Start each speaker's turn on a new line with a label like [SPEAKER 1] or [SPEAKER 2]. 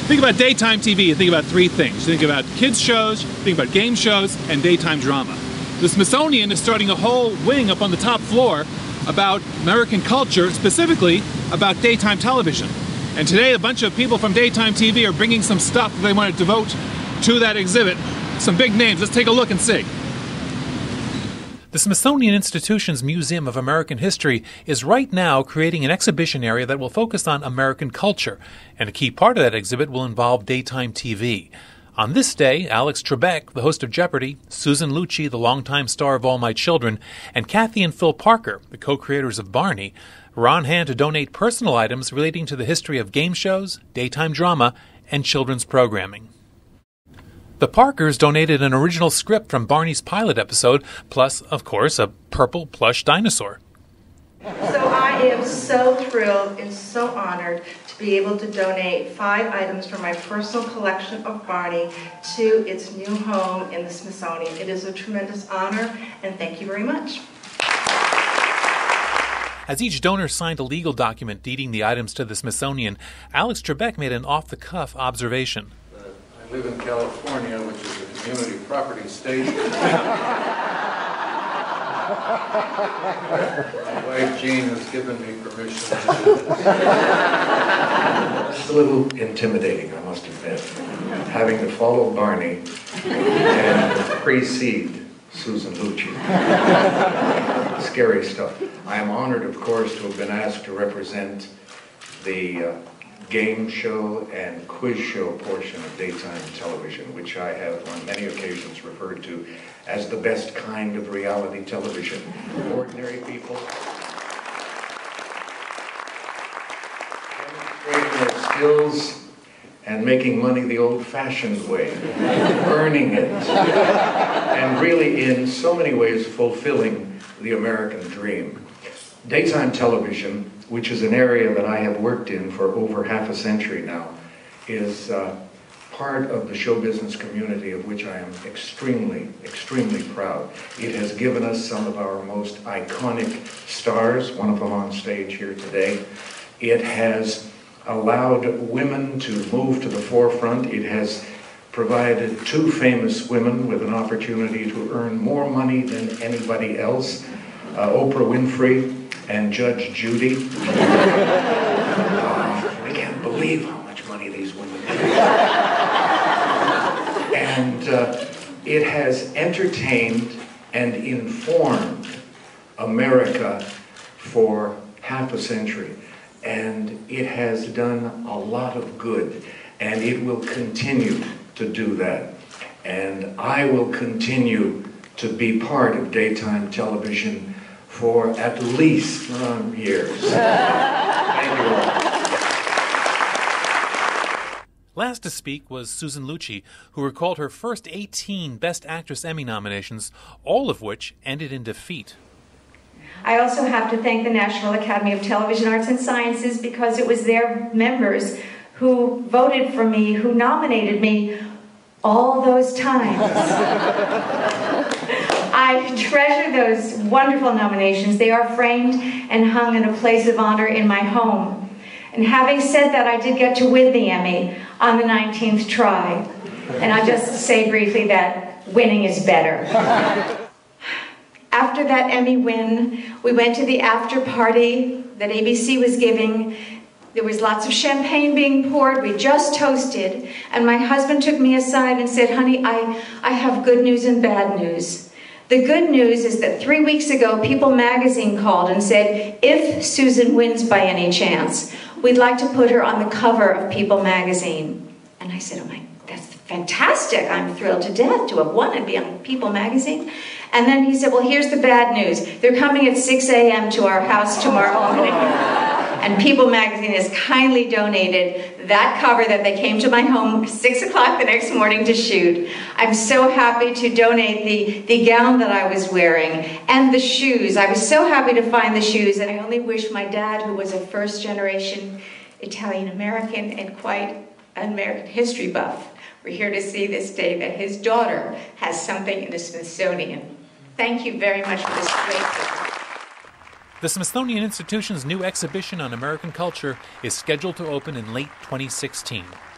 [SPEAKER 1] Think about daytime TV, you think about three things. You think about kids shows, you think about game shows, and daytime drama. The Smithsonian is starting a whole wing up on the top floor about American culture, specifically about daytime television. And today a bunch of people from daytime TV are bringing some stuff that they want to devote to that exhibit. Some big names. Let's take a look and see. The Smithsonian Institution's Museum of American History is right now creating an exhibition area that will focus on American culture, and a key part of that exhibit will involve daytime TV. On this day, Alex Trebek, the host of Jeopardy!, Susan Lucci, the longtime star of All My Children, and Kathy and Phil Parker, the co-creators of Barney, were on hand to donate personal items relating to the history of game shows, daytime drama, and children's programming. The Parkers donated an original script from Barney's pilot episode, plus, of course, a purple plush dinosaur.
[SPEAKER 2] So I am so thrilled and so honored to be able to donate 5 items from my personal collection of Barney to its new home in the Smithsonian. It is a tremendous honor, and thank you very much.
[SPEAKER 1] As each donor signed a legal document deeding the items to the Smithsonian, Alex Trebek made an off-the-cuff observation.
[SPEAKER 3] I live in California, which is a community property state. My wife Jean has given me permission to do this. It's a little intimidating, I must admit, having to follow Barney and precede Susan Lucci. Scary stuff. I am honored, of course, to have been asked to represent the game show and quiz show portion of daytime television, which I have on many occasions referred to as the best kind of reality television. Ordinary people demonstrating their skills and making money the old-fashioned way, earning it, and really in so many ways fulfilling the American dream. Daytime television, which is an area that I have worked in for over half a century now, is part of the show business community of which I am extremely, extremely proud. It has given us some of our most iconic stars, one of them on stage here today. It has allowed women to move to the forefront. It has provided 2 famous women with an opportunity to earn more money than anybody else, Oprah Winfrey and Judge Judy. I can't believe how much money these women make. And it has entertained and informed America for half a century. And it has done a lot of good, and it will continue to do that. And I will continue to be part of daytime television for at least years. Thank you all.
[SPEAKER 1] Last to speak was Susan Lucci, who recalled her first 18 Best Actress Emmy nominations, all of which ended in defeat.
[SPEAKER 2] I also have to thank the National Academy of Television Arts and Sciences, because it was their members who voted for me, who nominated me all those times. I treasure those wonderful nominations. They are framed and hung in a place of honor in my home. And having said that, I did get to win the Emmy on the 19th try. And I'll just say briefly that winning is better. After that Emmy win, we went to the after party that ABC was giving. There was lots of champagne being poured. We just toasted. And my husband took me aside and said, "Honey, I have good news and bad news. The good news is that 3 weeks ago, People magazine called and said, if Susan wins by any chance, we'd like to put her on the cover of People magazine." And I said, "Oh my, that's fantastic. I'm thrilled to death to have won and be on People magazine." And then he said, "Well, here's the bad news. They're coming at 6 a.m. to our house tomorrow morning." And People magazine has kindly donated that cover that they came to my home 6 o'clock the next morning to shoot. I'm so happy to donate the gown that I was wearing and the shoes. I was so happy to find the shoes, and I only wish my dad, who was a first-generation Italian-American and quite an American history buff, were here to see this day that his daughter has something in the Smithsonian. Thank you very much for this great gift.
[SPEAKER 1] The Smithsonian Institution's new exhibition on American culture is scheduled to open in late 2016.